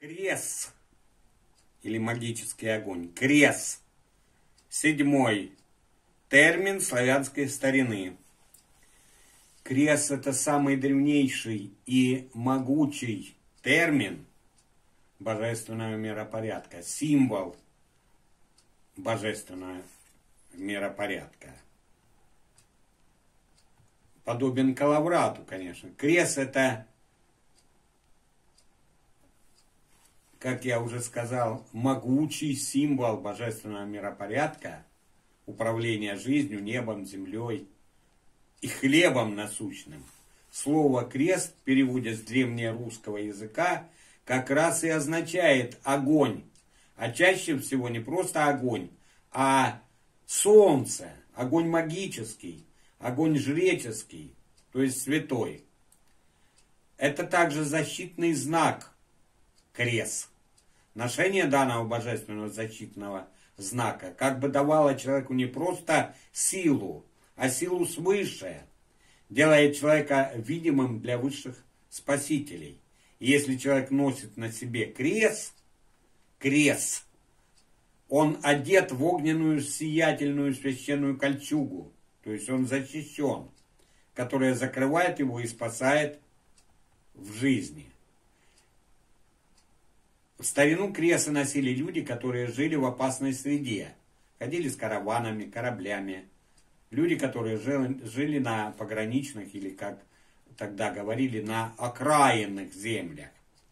Крес или магический огонь. Крес. Седьмой термин славянской старины. Крес — это самый древнейший и могучий термин божественного миропорядка, символ божественного миропорядка. Подобен коловрату, конечно. Крес — это, как я уже сказал, могучий символ божественного миропорядка, управления жизнью, небом, землей и хлебом насущным. Слово «крест» в переводе с древнерусского языка как раз и означает огонь. А чаще всего не просто огонь, а солнце, огонь магический, огонь жреческий, то есть святой. Это также защитный знак крест. Ношение данного божественного защитного знака как бы давало человеку не просто силу, а силу свыше, делает человека видимым для высших спасителей. И если человек носит на себе крест, он одет в огненную сиятельную священную кольчугу, то есть он защищен, которая закрывает его и спасает в жизни. В старину кресты носили люди, которые жили в опасной среде, ходили с караванами, кораблями. Люди, которые жили на пограничных или, как тогда говорили, на окраинных землях.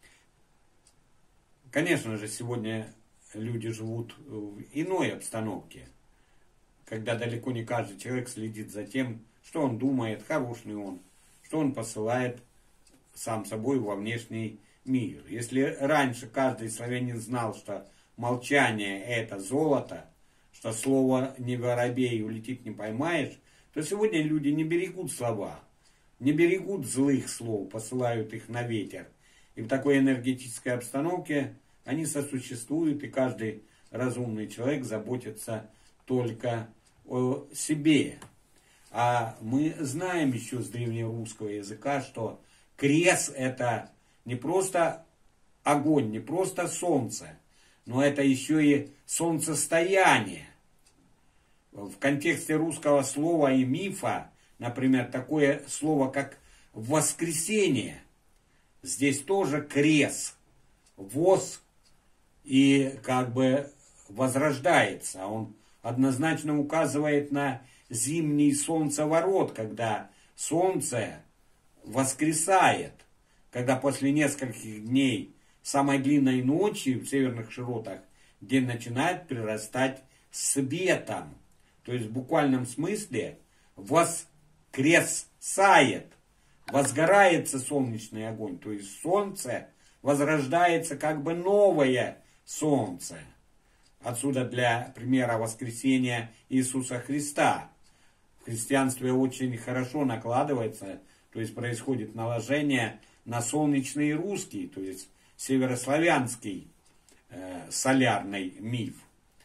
Конечно же, сегодня люди живут в иной обстановке, когда далеко не каждый человек следит за тем, что он думает, хорош ли он, что он посылает сам собой во внешний мир. Если раньше каждый славянин знал, что молчание — это золото, что слово «не воробей, улетит не поймаешь», то сегодня люди не берегут слова, не берегут злых слов, посылают их на ветер. И в такой энергетической обстановке они сосуществуют, и каждый разумный человек заботится только о себе. А мы знаем еще с древнерусского языка, что крест — это не просто огонь, не просто солнце, но это еще и солнцестояние. В контексте русского слова и мифа, например, такое слово, как воскресение. Здесь тоже крест, воз, и как бы возрождается. Он однозначно указывает на зимний солнцеворот, когда солнце воскресает, когда после нескольких дней самой длинной ночи в северных широтах день начинает прирастать светом. То есть в буквальном смысле воскресает, возгорается солнечный огонь. То есть солнце возрождается как бы новое солнце. Отсюда для примера воскресения Иисуса Христа. В христианстве очень хорошо накладывается, то есть происходит наложение на солнечный русский, то есть северославянский солярный миф.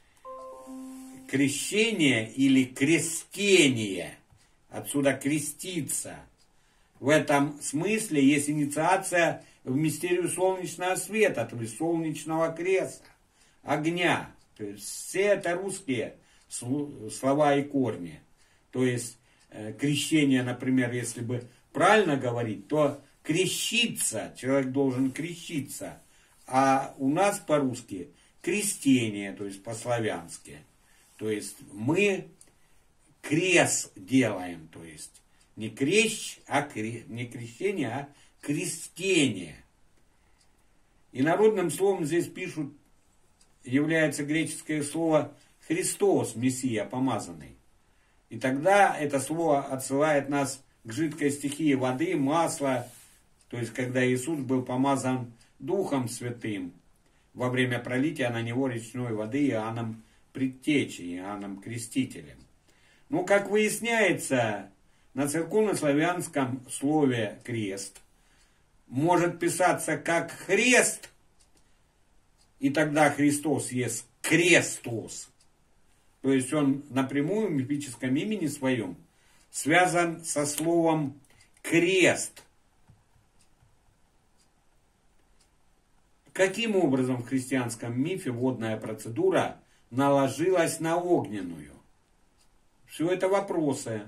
Крещение или крестение, отсюда креститься. В этом смысле есть инициация в мистерию солнечного света, то есть солнечного креста, огня. То есть все это русские слова и корни. То есть крещение, например, если бы правильно говорить, то крещиться, человек должен крещиться. А у нас по-русски крестение, то есть по-славянски. То есть мы крест делаем, то есть не крещ, не крещение, а крестение. И народным словом здесь пишут, является греческое слово «Христос», Мессия, помазанный. И тогда это слово отсылает нас к жидкой стихии воды, масла, то есть когда Иисус был помазан Духом Святым во время пролития на него речной воды Иоанном Предтечей, Иоанном Крестителем. Но, как выясняется, на церковнославянском слове «крест» может писаться как «хрест», и тогда Христос есть «крестос». То есть он напрямую в мифическом имени своем связан со словом «крест». Каким образом в христианском мифе водная процедура наложилась на огненную? Все это вопросы.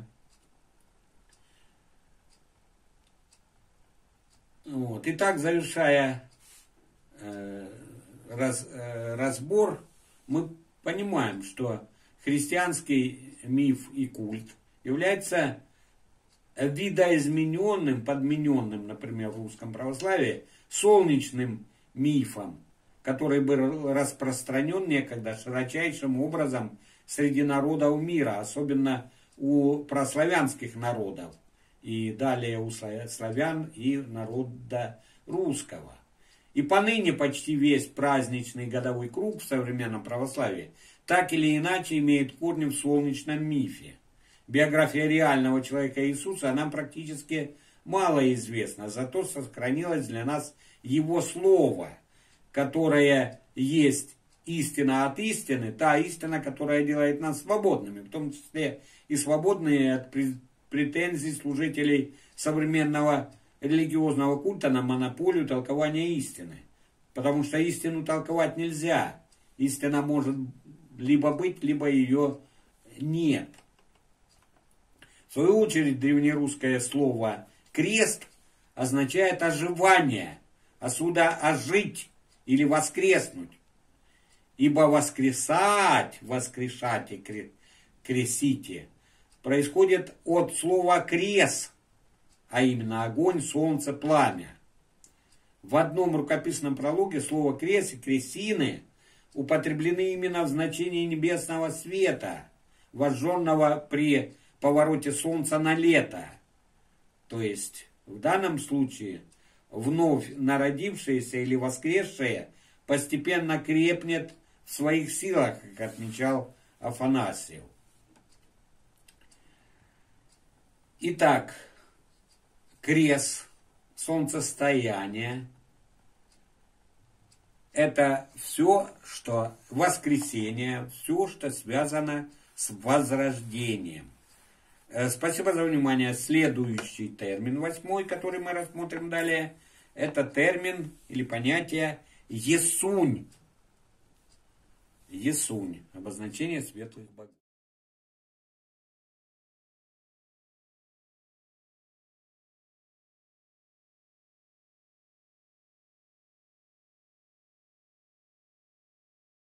Вот. Итак, завершая разбор, мы понимаем, что христианский миф и культ является видоизмененным, подмененным, например, в русском православии, солнечным мифом, который был распространен некогда широчайшим образом среди народов мира, особенно у прославянских народов, и далее у славян и народа русского. И поныне почти весь праздничный годовой круг в современном православии так или иначе имеет корни в солнечном мифе. Биография реального человека Иисуса нам практически мало известна, зато сохранилось для нас его слово, которое есть истина от истины, та истина, которая делает нас свободными, в том числе и свободные от претензий служителей современного религиозного культа на монополию толкования истины. Потому что истину толковать нельзя. Истина может либо быть, либо ее нет. В свою очередь, древнерусское слово «крест» означает оживание, отсюда «ожить» или «воскреснуть». Ибо воскресать, воскрешать и кресите происходит от слова «крес», а именно огонь, солнце, пламя. В одном рукописном прологе слово «крес» и «кресины» употреблены именно в значении небесного света, вожженного при повороте солнца на лето. То есть, в данном случае, вновь народившееся или воскресшее постепенно крепнет в своих силах, как отмечал Афанасьев. Итак, крест, солнцестояние – это все, что воскресение, все, что связано с возрождением. Спасибо за внимание. Следующий термин, 8, который мы рассмотрим далее, это термин или понятие «есунь». Есунь – обозначение светлых богов.